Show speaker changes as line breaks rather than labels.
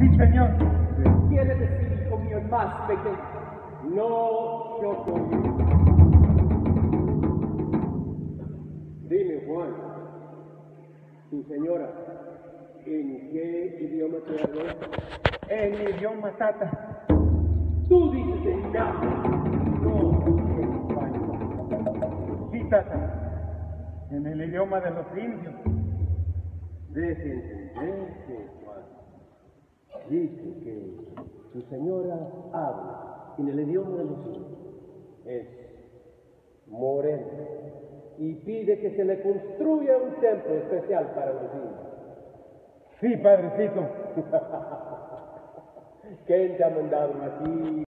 Sí, señor.
Quiere decir, hijo mío, el más pequeño. No Chocoyo. Dime, Juan, tu señora, ¿en qué idioma te habló?
En mi idioma tata.
Tú dices en náhuatl, no en español.
Sí, tata. En el idioma de los indios.
Deje entenderse, Juan. Dice que tu señora habla en el idioma de los indios. Es morena y pide que se le construya un templo especial para los indios.
Sí, padrecito.
¿Quién te ha mandado aquí?